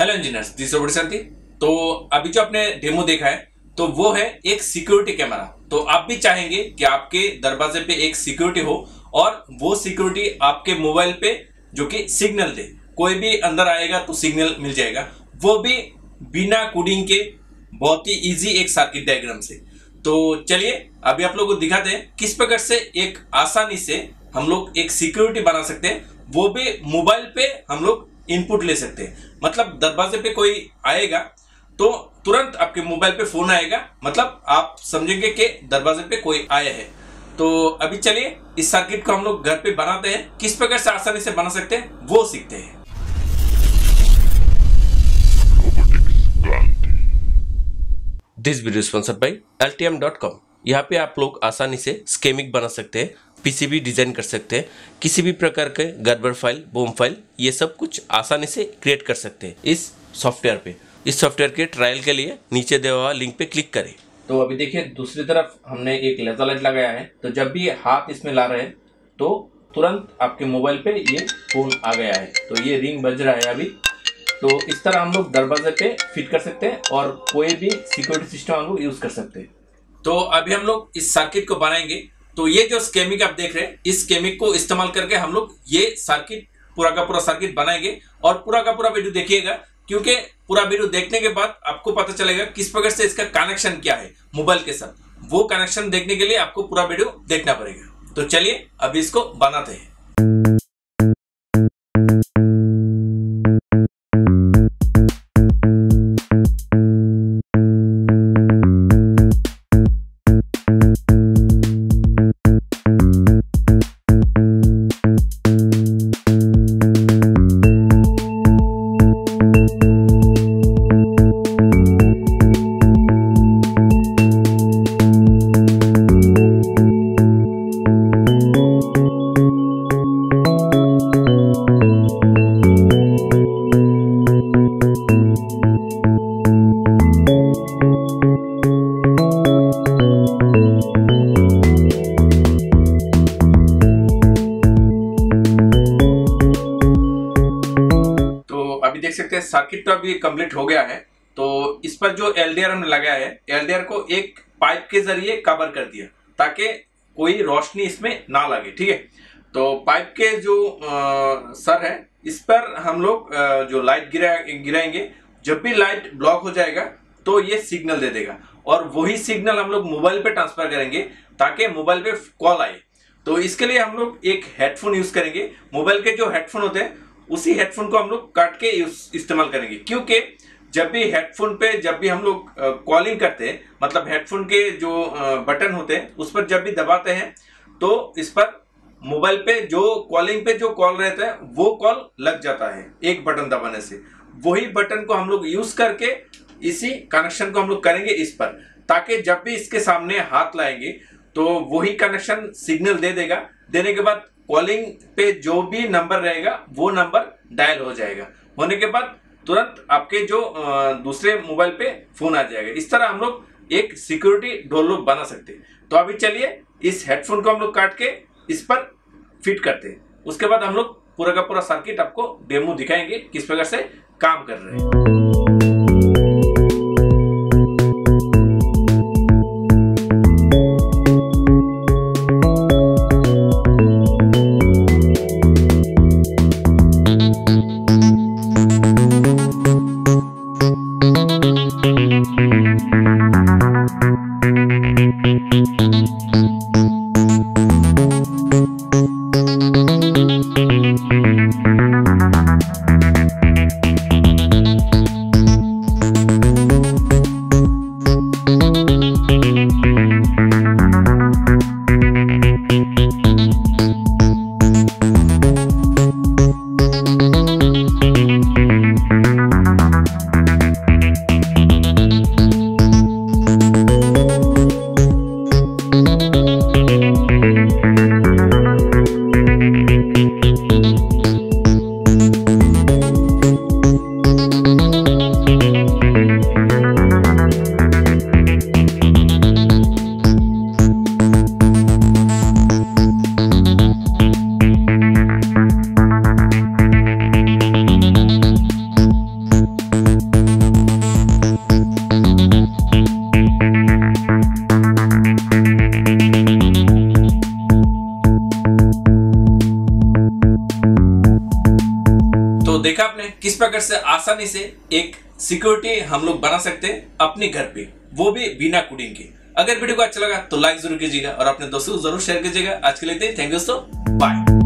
Hello engineers, this is Shanti. तो अभी जो आपने डेमो देखा है तो वो है एक सिक्योरिटी कैमरा। तो आप भी चाहेंगे कि आपके दरवाजे पे एक सिक्योरिटी हो और वो सिक्योरिटी आपके मोबाइल पे जो कि सिग्नल दे, कोई भी अंदर आएगा तो सिग्नल मिल जाएगा, वो भी बिना कोडिंग के बहुत ही इजी एक सर्किट डायग्राम से। तो चलिए अभी आप लोगों को दिखाते हैं किस प्रकार से एक आसानी से हम लोग एक सिक्योरिटी बना सकते हैं, वो भी मोबाइल पे हम लोग इनपुट ले सकते हैं। मतलब दरवाजे पे कोई आएगा तो तुरंत आपके मोबाइल पे फोन आएगा, मतलब आप समझेंगे कि दरवाजे पे कोई आया है। तो अभी चलिए इस सर्किट को हम लोग घर पे बनाते हैं, किस प्रकार से आसानी से बना सकते हैं वो सीखते हैं। This video sponsored by LTM.com। यहाँ पे आप लोग आसानी से स्केमिक बना सकते हैं, पीसीबी डिजाइन कर सकते हैं, किसी भी प्रकार के गड़बड़ फाइल, बूम फाइल, ये सब कुछ आसानी से क्रिएट कर सकते हैं इस सॉफ्टवेयर पे। इस सॉफ्टवेयर के ट्रायल के लिए नीचे दिया हुआ लिंक पे क्लिक करें। तो अभी देखिए दूसरी तरफ हमने एक लेजर लाइट लगाया है, तो जब भी हाथ इसमें ला रहे हैं तो तुरंत आपके मोबाइल पे ये फोन आ गया है। तो ये रिंग बज रहा है अभी। तो इस तरह हम लोग दरवाजे पे फिट कर सकते हैं और कोई भी सिक्योरिटी सिस्टम हम लोग यूज कर सकते हैं। तो अभी हम लोग इस सर्किट को बनाएंगे। तो ये जो स्केमिक आप देख रहे हैं, इस स्केमिक को इस्तेमाल करके हम लोग ये सर्किट पूरा का पूरा सर्किट बनाएंगे और पूरा का पूरा वीडियो देखिएगा, क्योंकि पूरा वीडियो देखने के बाद आपको पता चलेगा किस प्रकार से इसका कनेक्शन क्या है मोबाइल के साथ। वो कनेक्शन देखने के लिए आपको पूरा वीडियो देखना पड़ेगा। तो चलिए अभी इसको बनाते हैं। अभी देख सकते हैं सर्किट तो अभी कंप्लीट हो गया है। तो इस पर जो LDR हमने लगाया है, LDR को एक पाइप के जरिए कवर कर दिया ताकि कोई रोशनी इसमें ना लगे। ठीक है, तो पाइप के जो सर है इस पर हम लोग जो लाइट गिराएंगे, जब भी लाइट ब्लॉक हो जाएगा तो ये सिग्नल दे देगा और वही सिग्नल हम लोग मोबाइल पे ट्रांसफर करेंगे ताकि मोबाइल पे कॉल आए। तो इसके लिए हम लोग एक हेडफोन यूज करेंगे। मोबाइल के जो हेडफोन होते हैं उसी हेडफोन को हम लोग काट के इस्तेमाल करेंगे, क्योंकि जब भी हेडफोन पे जब भी हम लोग कॉलिंग करते हैं, मतलब हेडफोन के जो बटन होते हैं उस पर जब भी दबाते हैं तो इस पर मोबाइल पे जो कॉलिंग पे जो कॉल रहता है वो कॉल लग जाता है एक बटन दबाने से। वही बटन को हम लोग यूज करके इसी कनेक्शन को हम लोग करेंगे इस पर, ताकि जब भी इसके सामने हाथ लाएंगे तो वही कनेक्शन सिग्नल दे देगा। देने के बाद कॉलिंग पे जो भी नंबर रहेगा वो नंबर डायल हो जाएगा। होने के बाद तुरंत आपके जो दूसरे मोबाइल पे फोन आ जाएगा। इस तरह हम लोग एक सिक्योरिटी डोर लॉक बना सकते हैं। तो अभी चलिए इस हेडफोन को हम लोग काट के इस पर फिट करते हैं। उसके बाद हम लोग पूरा का पूरा सर्किट आपको डेमो दिखाएंगे किस प्रकार से काम कर रहे हैं। देखा आपने किस प्रकार से आसानी से एक सिक्योरिटी हम लोग बना सकते हैं अपने घर पे, वो भी बिना कोडिंग के। अगर वीडियो को अच्छा लगा तो लाइक जरूर कीजिएगा और अपने दोस्तों को जरूर शेयर कीजिएगा। आज के लिए थैंक यू दोस्तों, बाय।